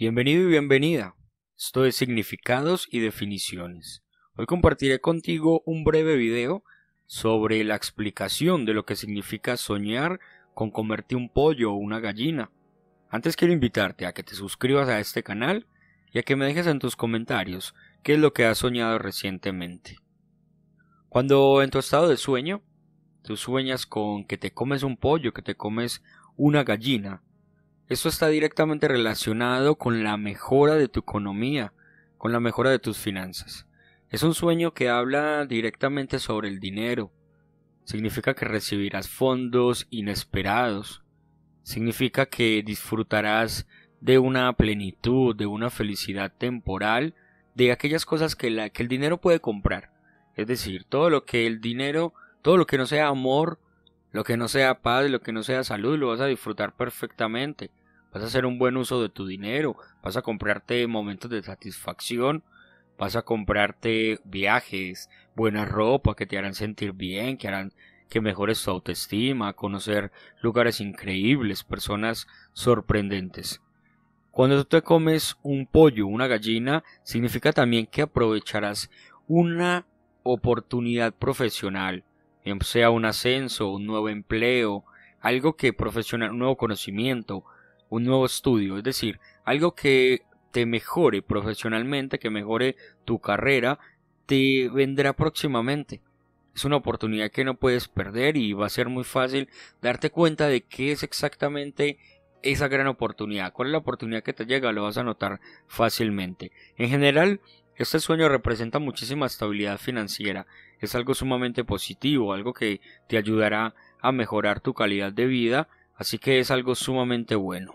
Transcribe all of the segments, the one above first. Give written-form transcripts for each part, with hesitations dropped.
Bienvenido y bienvenida. Esto es Significados y Definiciones. Hoy compartiré contigo un breve video sobre la explicación de lo que significa soñar con comerte un pollo o una gallina. Antes quiero invitarte a que te suscribas a este canal y a que me dejes en tus comentarios qué es lo que has soñado recientemente. Cuando en tu estado de sueño, tú sueñas con que te comes un pollo, que te comes una gallina, esto está directamente relacionado con la mejora de tu economía, con la mejora de tus finanzas. Es un sueño que habla directamente sobre el dinero. Significa que recibirás fondos inesperados. Significa que disfrutarás de una plenitud, de una felicidad temporal, de aquellas cosas que el dinero puede comprar. Es decir, todo lo que el dinero, todo lo que no sea amor, lo que no sea paz, lo que no sea salud, lo vas a disfrutar perfectamente. Vas a hacer un buen uso de tu dinero, vas a comprarte momentos de satisfacción, vas a comprarte viajes, buena ropa que te harán sentir bien, que harán que mejores tu autoestima, conocer lugares increíbles, personas sorprendentes. Cuando tú te comes un pollo, una gallina, significa también que aprovecharás una oportunidad profesional, sea un ascenso, un nuevo empleo, algo que profesional, un nuevo conocimiento, un nuevo estudio, es decir, algo que te mejore profesionalmente, que mejore tu carrera, te vendrá próximamente. Es una oportunidad que no puedes perder y va a ser muy fácil darte cuenta de qué es exactamente esa gran oportunidad. ¿Cuál es la oportunidad que te llega? Lo vas a notar fácilmente. En general, este sueño representa muchísima estabilidad financiera. Es algo sumamente positivo, algo que te ayudará a mejorar tu calidad de vida, así que es algo sumamente bueno.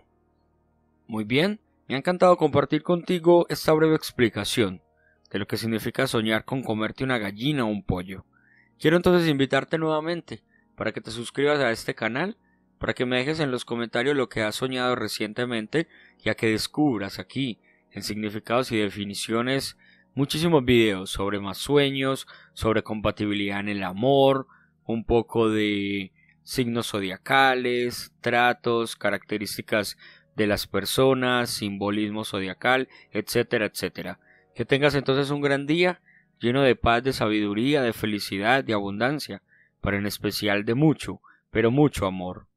Muy bien, me ha encantado compartir contigo esta breve explicación de lo que significa soñar con comerte una gallina o un pollo. Quiero entonces invitarte nuevamente para que te suscribas a este canal, para que me dejes en los comentarios lo que has soñado recientemente y a que descubras aquí en Significados y Definiciones muchísimos videos sobre más sueños, sobre compatibilidad en el amor, un poco de signos zodiacales, tratos, características de las personas, simbolismo zodiacal, etcétera, etcétera. Que tengas entonces un gran día lleno de paz, de sabiduría, de felicidad, de abundancia, pero en especial de mucho, pero mucho amor.